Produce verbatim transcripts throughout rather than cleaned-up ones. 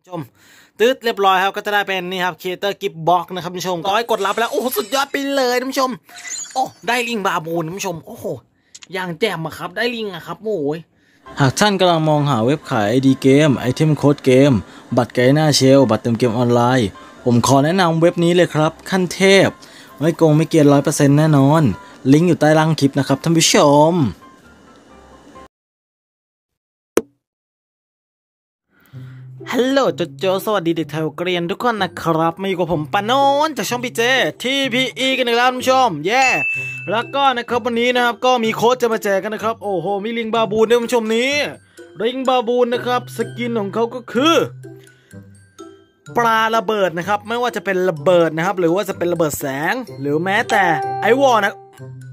ชมตืดเรียบร้อยครับก็จะได้เป็นนี่ครับครีเอเตอร์กิฟต์บ็อกนะครับผู้ชมร้อยกดรับแล้วโอ้สุดยอดไปเลยท่านผู้ชมโอ้ได้ลิงบาบูนท่านผู้ชมโอ้โหอย่างแจ่มอะครับได้ลิงอะครับโอ้ยหากท่านกำลังมองหาเว็บขาย ไอ ดี เกมไอเทมโค้ดเกมบัตรไกด์หน้าเชลบัตรเติมเกมออนไลน์ผมขอแนะนำเว็บนี้เลยครับขั้นเทพไม่โกงไม่เกียร์ร้อยเปอร์เซ็นต์แน่นอนลิงก์อยู่ใต้ล่างคลิปนะครับท่านผู้ชมฮัลโหลโจโจสวัสดีเด็กไทยเกรียนทุกคนนะครับมาอยู่กับผมปานนจากช่องพีเจทีพีอีกันอีกแล้วท่านผู้ชมเย่แล้วก็นะครับวันนี้นะครับก็มีโค้ดจะมาแจกกันนะครับโอ้โหมีลิงบาบูนด้วยท่านผู้ชมนี้ลิงบาบูนนะครับสกินของเขาก็คือปลาระเบิดนะครับไม่ว่าจะเป็นระเบิดนะครับหรือว่าจะเป็นระเบิดแสงหรือแม้แต่ไอวอลนะ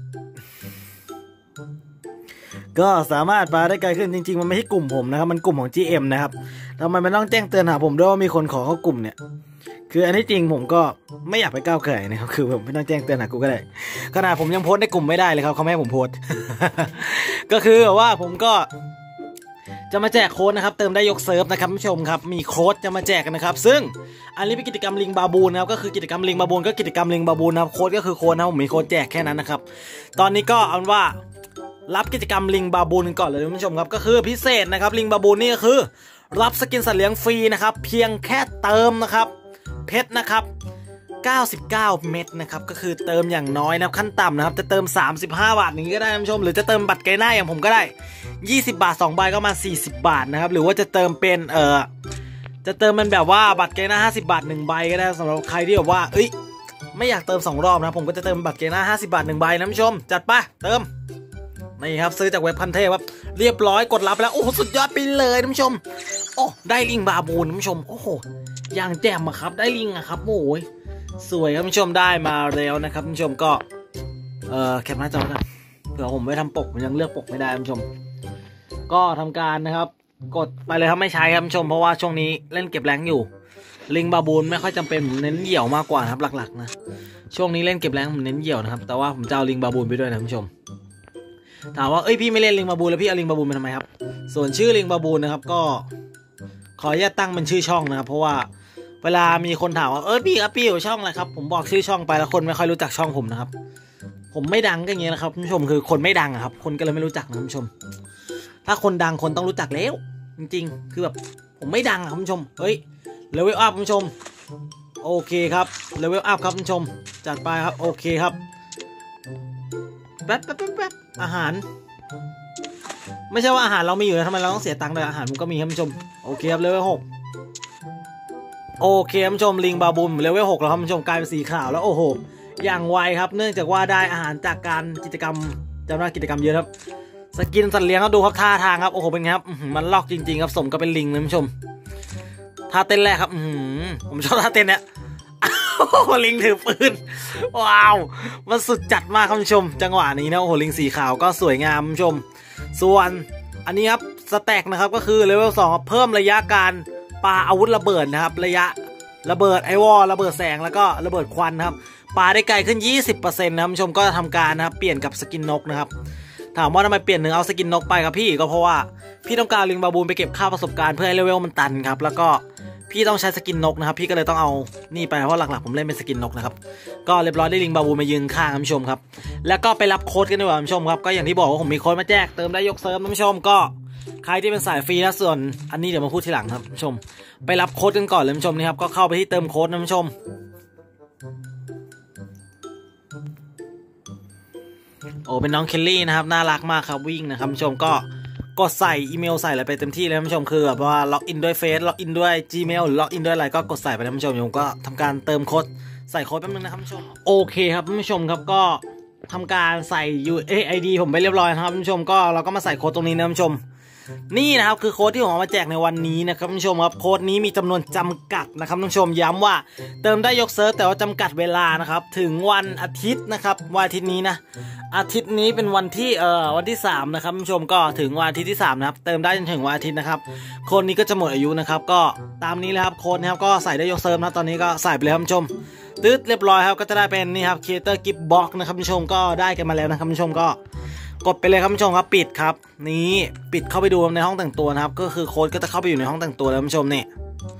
ก็สามารถปาได้ไกลขึ้นจริงๆมันไม่ใช่กลุ่มผมนะครับมันกลุ่มของ จี เอ็ม นะครับทำไมมันต้องแจ้งเตือนหาผมด้วยว่ามีคนขอเข้ากลุ่มเนี่ยคืออันนี้จริงผมก็ไม่อยากไปก้าวไก่นะครับคือผมไม่ต้องแจ้งเตือนหากูก็ได้ขนาดผมยังโพสในกลุ่มไม่ได้เลยครับเขาไม่ให้ผมโพส ก็คือว่าผมก็จะมาแจกโค้ดนะครับเติมได้ยกเซิร์ฟนะครับผู้ชมครับมีโค้ดจะมาแจกกันนะครับซึ่งอันนี้เป็นกิจกรรมลิงบาบูนนะครับก็คือกิจกรรมลิงบาบูนก็กิจกรรมลิงบาบูนนะครับโค้ดก็คือโค้ดนะผมมีโค้ดแจกแค่นั้นนะครับตอนนี้ก็เอาว่ารับกิจกรรมลิงบาบูนก่อนเลยท่านผู้ชมครับก็คือพิเศษนะครับลิงบาบูนนี่ก็คือรับสกินสัตว์เลี้ยงฟรีนะครับเพียงแค่เติมนะครับเพชรนะครับเก้าสิบเก้าเม็ดนะครับก็คือเติมอย่างน้อยนะครับขั้นต่ำนะครับจะเติมสามสิบห้าบาทอย่างนี้ก็ได้ท่านผู้ชมหรือจะเติมบัตรไกด์หน้าอย่างผมก็ได้ยี่สิบบาทสองใบก็มาสี่สิบบาทนะครับหรือว่าจะเติมเป็นเอ่อจะเติมมันแบบว่าบัตรไกด์หน้าห้าสิบบาทหนึ่งใบก็ได้สำหรับใครที่แบบว่าเอ้ยไม่อยากเติมสองรอบนะผมก็จะเติมบัตรไกด์หน้าห้าสิบบาทหนึ่งใบนะท่านผู้ชมจัดไปเติมนี่ครับซื้อจากเว็บพันเทพครับเรียบร้อยกดรับแล้วโอ้สุดยอดไปเลยท่านผู้ชมโอ้ได้ลิงบาบูนท่านผู้ชมโอ้โหอย่างแจ่มอะครับได้ลิงอะครับโอ้ยสวยครับท่านผู้ชมได้มาแล้วนะครับท่านผู้ชมก็เอ่อแคปหน้าจอกันเผื่อผมไม่ทำปกผมยังเลือกปกไม่ได้ท่านผู้ชมก็ทำการนะครับกดไปเลยครับไม่ใช้ครับท่านผู้ชมเพราะว่าช่วงนี้เล่นเก็บแรงอยู่ลิงบาบูนไม่ค่อยจำเป็นผมเน้นเหยี่ยวมากกว่าครับหลักๆนะช่วงนี้เล่นเก็บแรงผมเน้นเหยี่ยวนะครับแต่ว่าผมจะเอาลิงบาบูนไปด้วยนะท่านผู้ชมถามว่าเอ้ยพี่ไม่เล่นลิงบาบูนแล้วพี่เอาลิงบาบูนไปทำไมครับส่วนชื่อลิงบาบูนนะครับก็ขออนุญาตตั้งเป็นชื่อช่องนะครับเพราะว่าเวลามีคนถามว่าเออพี่ครับพี่อยู่ช่องอะไรครับผมบอกชื่อช่องไปแล้วคนไม่ค่อยรู้จักช่องผมนะครับผมไม่ดังก็อย่างเงี้ยนะครับท่านผู้ชมคือคนไม่ดังครับคนก็เลยไม่รู้จักนะท่านผู้ชมถ้าคนดังคนต้องรู้จักแล้วจริงๆคือแบบผมไม่ดังครับท่านผู้ชมเฮ้ยเลเวลอัพท่านผู้ชมโอเคครับเลเวลอัพครับท่านผู้ชมจัดไปครับโอเคครับแป๊บแป๊บแป๊บอาหารไม่ใช่ว่าอาหารเรามีอยู่นะทำไมเราต้องเสียตังค์เลยอาหารมันก็มีครับท่านผู้ชมโอเคครับเลเวลหกโอเคท่านผู้ชมลิงบาบูนเลเวลหกแล้วครับท่านผู้ชมกลายเป็นสีขาวแล้วโอ้โหอย่างไวครับเนื่องจากว่าได้อาหารจากการกิจกรรมจำได้กิจกรรมเยอะครับสกินสัตว์เลี้ยงครับดูครับท่าทางครับโอ้โหเป็นไงครับมันลอกจริงๆครับสมกับเป็นลิงนะท่านผู้ชมท่าเต้นแรกครับผมชอบท่าเต้นเนี้ยลิงถือปืนว้าวมันสุดจัดมากครับท่านผู้ชมจังหวะนี้นะโอ้โหลิงสีขาวก็สวยงามท่านผู้ชมส่วนอันนี้ครับสแต็กนะครับก็คือเลเวลสองเพิ่มระยะการปาอาวุธระเบิดนะครับระยะระเบิดไอวอลระเบิดแสงแล้วก็ระเบิดควันนะครับปาได้ไกลขึ้น ยี่สิบเปอร์เซ็นต์ นะท่านผู้ชมก็ทำการนะครับเปลี่ยนกับสกินนกนะครับถามว่าทำไมเปลี่ยนหนึ่งเอาสกินนกไปครับพี่ก็เพราะว่าพี่ต้องการลิงบาบูนไปเก็บค่าประสบการณ์เพื่อให้เลเวลมันตันครับแล้วก็พี่ต้องใช้สกินนกนะครับพี่ก็เลยต้องเอานี่ไปเพราะหลักๆผมเล่นเป็นสกินนกนะครับก็เรียบร้อยได้ลิงบาบูนมายืนข้างท่านผู้ชมครับแล้วก็ไปรับโค้ดกันดีกว่าท่านผู้ชมครับก็อย่างที่บอกว่าผมมีโค้ดมาแจกเติมได้ยกเซิร์ฟท่านผู้ชมก็ใครที่เป็นสายฟรีนะส่วนอันนี้เดี๋ยวมาพูดทีหลังครับท่านผู้ชมไปรับโค้ดกันก่อนเลยท่านผู้ชมนี่ครับก็เข้าไปที่เติมโค้ดท่านผู้ชมโอ้เป็นน้องเคลลี่นะครับน่ารักมากครับวิ่งนะครับท่านผู้ชมก็กดใส่อีเมลใส่อะไรไปเต็มที่เลยท่านผู้ชมคือแบบว่าล็อกอินด้วยเฟซล็อกอินด้วย Gmail หรือล็อกอินด้วยอะไรก็กดใส่ไปท่านผู้ชมผมก็ทำการเติมโค้ดใส่โค้ดแป๊บนึงนะครับท่านผู้ชมโอเคครับท่านผู้ชมครับก็ทำการใส่ ยู เอ ไอ ดี ผมไปเรียบร้อยนะครับท่านผู้ชมก็เราก็มาใส่โค้ดตรงนี้นะท่านผู้ชมนี่นะครับคือโค้ดที่ผมเอามาแจกในวันนี้นะครับท่านผู้ชมครับโค้ดนี้มีจำนวนจำกัดนะครับท่านผู้ชมย้ำว่าเติมได้ยกเซิร์ฟแต่ว่าจำกัดเวลานะครับถึงวันอาทิตย์นะครับวันอาทิตย์นี้นะอาทิตย์นี้เป็นวันที่เอ่อวันที่สามนะครับท่านผู้ชมก็ถึงวันอาทิตย์ที่สามนะครับเติมได้จนถึงวันอาทิตย์นะครับโค้ดนี้ก็จะหมดอายุนะครับก็ตามนี้เลยครับโค้ดนะครับก็ใส่ได้ยกเซิร์ฟนะตอนนี้ก็ใส่ไปเลยท่านผู้ชมตืดเรียบร้อยครับก็จะได้เป็นนี่ครับครีเอเตอร์กิฟต์บ็อกนะครับท่านผู้ชมก็ได้กันมาแล้วนะครับท่านผู้ชมก็กดไปเลยครับท่านผู้ชมครับปิดครับนี้ปิดเข้าไปดูในห้องแต่งตัวนะครับก็คือโค้ดก็จะเข้าไปอยู่ในห้องแต่งตัวแล้วท่านผู้ชมนี่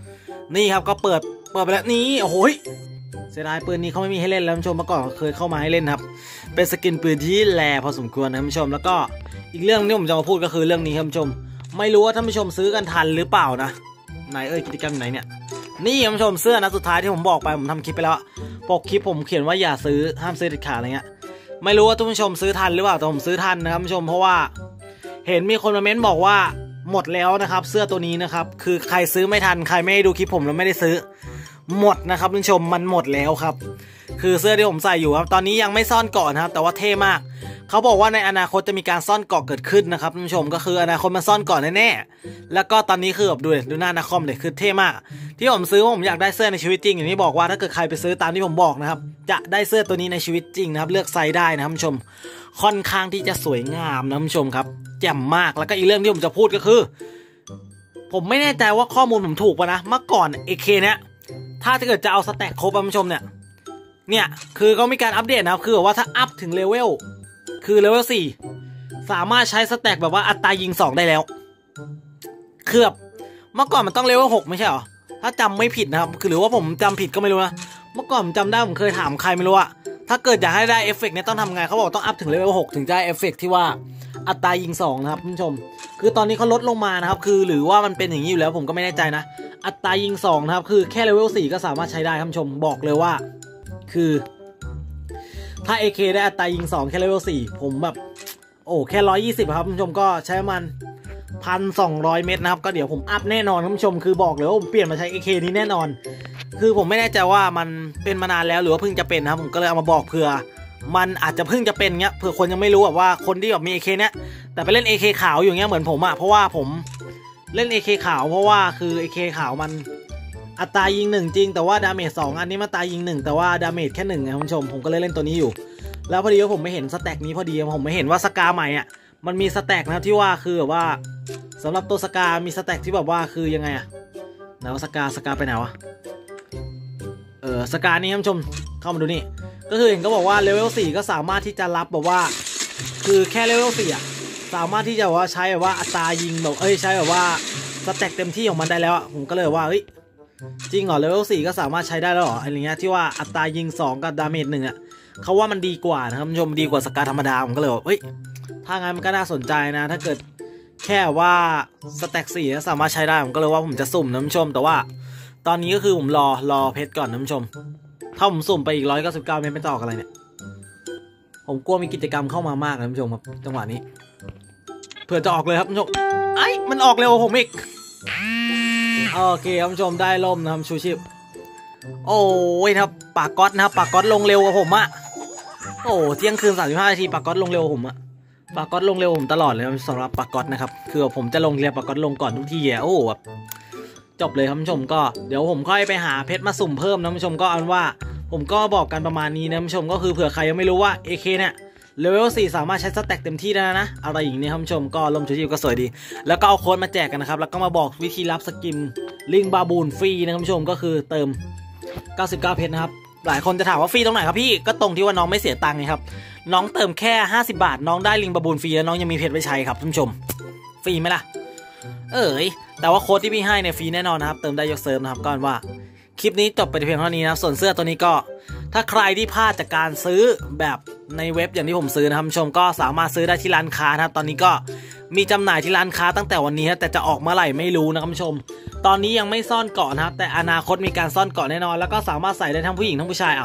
นี่ครับก็เปิดเปิดไปแล้วนี่โอ้โหเสียดายปืนนี้เขาไม่มีให้เล่นแล้วท่านผู้ชมเมื่อก่อนเคยเข้ามาให้เล่นครับเป็นสกินปืนที่แรงพอสมควรนะท่านผู้ชมแล้วก็อีกเรื่องที่ผมจะมาพูดก็คือเรื่องนี้ท่านผู้ชมไม่รู้ว่าท่านผู้ชมซื้อกันทันหรือเปล่านะไหนเอ้ยกิจกรรมไหนเนี่ยนี่ท่านผู้ชมเสื้อนะสุดท้ายที่ผมบอกไปผมทำคลิปไปแล้วปกคลิปผมเขียนว่าอย่าซื้อห้ามซื้อเด็ดขาดอะไรเงี้ยไม่รู้ว่าท่านผู้ชมซื้อทันหรือเปล่าแต่ผมซื้อทันนะครับท่านผู้ชมเพราะว่าเห็นมีคนมาเม้นบอกว่าหมดแล้วนะครับเสื้อตัวนี้นะครับคือใครซื้อไม่ทันใครไม่ได้ดูคลิปผมแล้วไม่ได้ซื้อหมดนะครับท่านผู้ชมมันหมดแล้วครับคือเสื้อที่ผมใส่อยู่ครับตอนนี้ยังไม่ซ่อนเกาะนะครับแต่ว่าเท่มากเขาบอกว่าในอนาคตจะมีการซ่อนเกาะเกิดขึ้นนะครับท่านผู้ชมก็คืออนาคตมันซ่อนเกาะแน่ๆแล้วก็ตอนนี้คือแบบดูดูหน้านาคอมเลยคือเท่มากที่ผมซื้อผมอยากได้เสื้อในชีวิตจริงอย่างที่บอกว่าถ้าเกิดใครไปซื้อตามที่ผมบอกนะครับจะได้เสื้อตัวนี้ในชีวิตจริงนะครับเลือกไซส์ได้นะครับท่านผู้ชมค่อนข้างที่จะสวยงามนะท่านผู้ชมครับแจ่มมากแล้วก็อีกเรื่องที่ผมจะพูดก็คือผมไม่แน่ใจว่าข้อมูลผมถูกป่ะนะเมื่อก่อน เอ เค เนี้ยถ้าเกิดจะเอาสแต็กครบท่านผู้ชมเนี่ยเนี่ยคือเขามีการอัปเดตนะครับคือว่าถ้าอัพถึงเลเวลคือเลเวลสี่สามารถใช้สแต็กแบบว่าอัตรายิงสองได้แล้วคือแบบเมื่อก่อนมันต้องเลเวลหกไม่ใช่หรอถ้าจำไม่ผิดนะครับคือหรือว่าผมจำผิดก็ไม่รู้นะเมื่อก่อนผมจำได้ผมเคยถามใครไม่รู้อะถ้าเกิดอยากให้ได้เอฟเฟกต์เนี่ยต้องทำไงเขาบอกต้องอัพถึงเลเวลหกถึงจะได้เอฟเฟกต์ที่ว่าอัตรายิงสองนะครับท่านผู้ชมคือตอนนี้เขาลดลงมานะครับคือหรือว่ามันเป็นอย่างนี้อยู่แล้วผมก็ไม่แน่ใจนะอัตรายิงสองนะครับคือแค่เลเวลสี่ก็สามารถใช้ได้ท่านผู้ชมบอกเลยว่าคือถ้า เอ เค ได้อัตรายิงสองแค่เลเวลสี่ผมแบบโอ้แค่ร้อยยี่สิบครับท่านผู้ชมก็ใช้มันพันสองร้อยเมตรนะครับก็เดี๋ยวผมอัพแน่นอนท่านผู้ชมคือบอกเลยว่าผมเปลี่ยนมาใช้ เอ เค นี้แน่นอนคือผมไม่แน่ใจว่ามันเป็นมานานแล้วหรือว่าเพิ่งจะเป็นนะครับผมก็เลยเอามาบอกเผื่อมันอาจจะเพิ่งจะเป็นเงี้ยเผื่อคนยังไม่รู้แบบว่าคนที่แบบมี เอ เค เนี้ยแต่ไปเล่น เอ เค ขาวอยู่เงี้ยเหมือนผมอะเพราะว่าผมเล่น เอ เค ขาวเพราะว่าคือ เอ เค ขาวมันอัตรายิงหนึ่งจริงแต่ว่าดาเมจสองอันนี้มาตรายิงหนึ่งแต่ว่าดาเมจแค่หนึ่งนะท่านผู้ชมผมก็เลยเล่นตัวนี้อยู่แล้วพอดีว่าผมไม่เห็นสแต็กนี้พอดีผมไม่เห็นว่าสกาใหม่อ่ะมันมีสแต็กนะครับที่ว่าคือแบบว่าสำหรับตัวสกามีสแต็กที่แบบว่าคือยังไงอ่ะไหนว่าสกาสกาไปไหนวะเออสกานี่ท่านผู้ชมเข้ามาดูนี่ก็คือเห็นก็บอกว่าเลเวลสี่ก็สามารถที่จะรับแบบว่าคือแค่เลเวลสี่อ่ะสามารถที่จะว่าใช้แบบว่าอัตรายิงแบบเอ้ยใช้แบบว่าสแต็กเต็มที่ของมันได้แล้วอ่ะผมก็เลยว่าเฮ้ยจริงเหรอเลเวลสี่ก็สามารถใช้ได้แล้วเหรออะไรเงี้ยที่ว่าอัตรายิงสองกับดาเมจหนึ่งอ่ะเขาว่ามันดีกว่านะครับท่านผู้ชมดีกว่าสกาธรรมดาผมก็เลยบอกเฮ้ยถ้างั้นมันก็น่าสนใจนะถ้าเกิดแค่ว่าสแต็กสี่สามารถใช้ได้ผมก็เลยว่าผมจะสุ่มนะท่านผู้ชมแต่ว่าตอนนี้ก็คือผมรอรอเพชรก่อนนะท่านผู้ชมถ้าผมสุ่มไปอีกร้อยเก้าสิบเก้าเมตรไม่ต่ออะไรเนี่ยผมกลัวมีกิจกรรมเข้ามามากนะท่านผู้ชมครับจังหวะนี้เผื่อจะออกเลยครับท่านผู้ชมไอ้มันออกเร็วผมอีกโอเคท่านผู้ชมได้ล่มนะครับชูชีพโอ้ยครับปากก๊อตนะครับปากก๊อตลงเร็วกว่าผมอะโอ้เที่ยงคืนสามสิบห้านาทีปากก๊อตลงเร็วผมอะปากก๊อตลงเร็วผมตลอดเลยสำหรับปากก๊อตนะครับคือผมจะลงเรียปากก๊อตลงก่อนทุกทีอ่ะโอ้แบบจบเลยครับท่านผู้ชมก็เดี๋ยวผมค่อยไปหาเพชรมาสุ่มเพิ่มนะท่านผู้ชมก็เอาว่าผมก็บอกกันประมาณนี้นะท่านผู้ชมก็คือเผื่อใครยังไม่รู้ว่า เอ เค เนี่ยเลเวลสี่สามารถใช้สแต็กเต็มที่ได้นะอะไรอย่างนี้ท่านผู้ชมก็ลมชูชีพก็สวยดีแล้วก็เอาโค้ดมาแจกกันนะครับแล้วก็มาบอกวิธีรับสกินลิงบาบูนฟรีนะท่านผู้ชมก็คือเติมเก้าสิบเก้าเพชรนะครับหลายคนจะถามว่าฟรีตรงไหนครับพี่ก็ตรงที่ว่าน้องไม่เสียตังค์ไงครับน้องเติมแค่ห้าสิบบาทน้องได้ลิงบาบูนฟรีแล้วน้องยังมีเพชรไว้ใช้ครับท่านผู้ชมฟรีไหมล่ะเอ้ยแต่ว่าโค้ดที่พี่ให้เนี่ยฟรีแน่นอนนะครับเติมได้ยกเซิร์ฟนะครับก็ว่าคลิปนี้จบไปเพียงเท่านี้นะส่วนเสื้อตัวนี้ก็ถ้าใครที่พลาดจากการซื้อแบบในเว็บอย่างที่ผมซื้อนะครับท่านผู้ชมก็สามารถซื้อได้ที่ร้านค้านะครับตอนนี้ก็มีจำหน่ายที่ร้านค้าตั้งแต่วันนี้นะแต่จะออกเมื่อไหร่ไม่รู้นะครับท่านผู้ชมตอนนี้ยังไม่ซ่อนเกาะนะครับแต่อนาคตมีการซ่อนเกาะแน่นอนแล้วก็สามารถใส่ได้ทั้งผู้หญิงทั้งผู้ชายเอา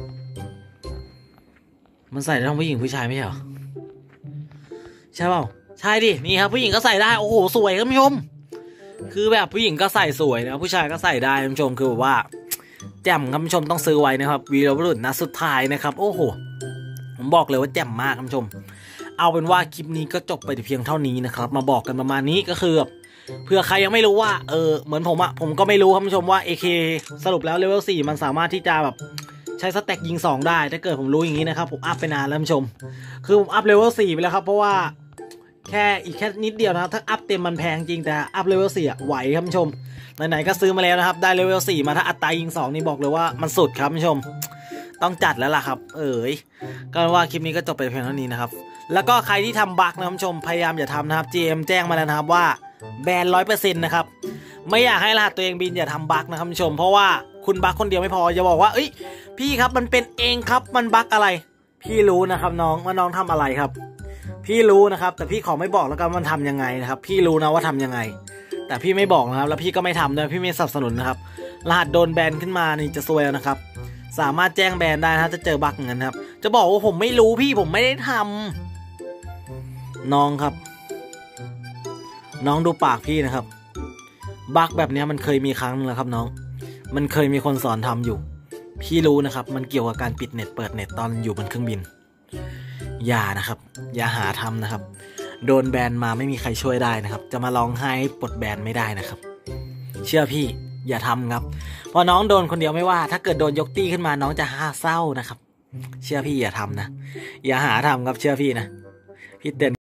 มันใส่ได้ทั้งผู้หญิงผู้ชายไม่ใช่หรอใช่เปล่าใช่ดินี่ครับผู้หญิงก็ใส่ได้โอ้โหสวยครับท่านผู้ชมคือแบบผู้หญิงก็ใส่สวยนะผู้ชายก็ใส่ได้ท่านผู้ชมคือแบบว่าแจ่มครับท่านผู้ชมต้องซื้อไว้นะครับวีรบุรุษนะสุดท้ายนะครับโอ้โหผมบอกเลยว่าแจ่มมากท่านผู้ชมเอาเป็นว่าคลิปนี้ก็จบไปเพียงเท่านี้นะครับมาบอกกันประมาณนี้ก็คือเผื่อใครยังไม่รู้ว่าเออเหมือนผมอะผมก็ไม่รู้ครับท่านผู้ชมว่า เอ เค สรุปแล้วเลเวลสี่มันสามารถที่จะแบบใช้สแต็กยิงสองได้ถ้าเกิดผมรู้อย่างนี้นะครับผมอัพไปนานแล้วท่านผู้ชมคือผมอัพเลเวลสี่ไปแล้วครับเพราะว่าแค่อีกแค่นิดเดียวนะถ้าอัพเต็มมันแพงจริงแต่อัพเลเวลสี่อะไหวครับท่านผู้ชมไหนๆก็ซื้อมาแล้วนะครับได้เลเวลสี่มาถ้าอัตรายิงสองนี่บอกเลยว่ามันสุดครับท่านผู้ชมต้องจัดแล้วล่ะครับเอ๋ยก็ว่าคลิปนี้ก็จบไปเพียงเท่านี้นะครับแล้วก็ใครที่ทำบั๊กนะท่านผู้ชมพยายามอย่าทำนะครับ จี เอ็ม แจ้งมาแล้วนะครับว่าแบนร้อยเปอร์เซ็นต์นะครับไม่อยากให้รหัสตัวเองบินอย่าทำบั๊กนะครับผู้ชมเพราะว่าคุณบั๊กคนเดียวไม่พออย่าบอกว่าเอ้ยพี่ครับมันเป็นเองครับมันบั๊กอะไรพี่รู้นะครับน้องว่าน้องทำอะไรครับพี่รู้นะครับแต่พี่ขอไม่บอกแล้วกันมันทำยังไงนะครับพี่รู้นะว่าทำยังไงแต่พี่ไม่บอกนะครับแล้วพี่ก็ไม่ทำด้วยพี่ไม่สนับสนุนนะครับรหัสโดนแบนขึ้นมานี่จะซวยนะครับสามารถแจ้งแบนได้นะจะเจอบั๊กอย่างนั้นครับจะบอกว่าผมไม่รู้พี่ผมไม่ได้ทำน้องครับน้องดูปากพี่นะครับบั๊กแบบนี้มันเคยมีครั้งนึงแล้วครับน้องมันเคยมีคนสอนทำอยู่พี่รู้นะครับมันเกี่ยวกับการปิดเน็ตเปิดเน็ตตอนอยู่บนเครื่องบินอย่านะครับอย่าหาทำนะครับโดนแบนมาไม่มีใครช่วยได้นะครับจะมาร้องไห้ปลดแบนไม่ได้นะครับเชื่อพี่อย่าทำครับเพราะน้องโดนคนเดียวไม่ว่าถ้าเกิดโดนยกตี้ขึ้นมาน้องจะฮ่าเศร้านะครับเชื่อพี่อย่าทำนะอย่าหาทำครับเชื่อพี่นะพี่เตือน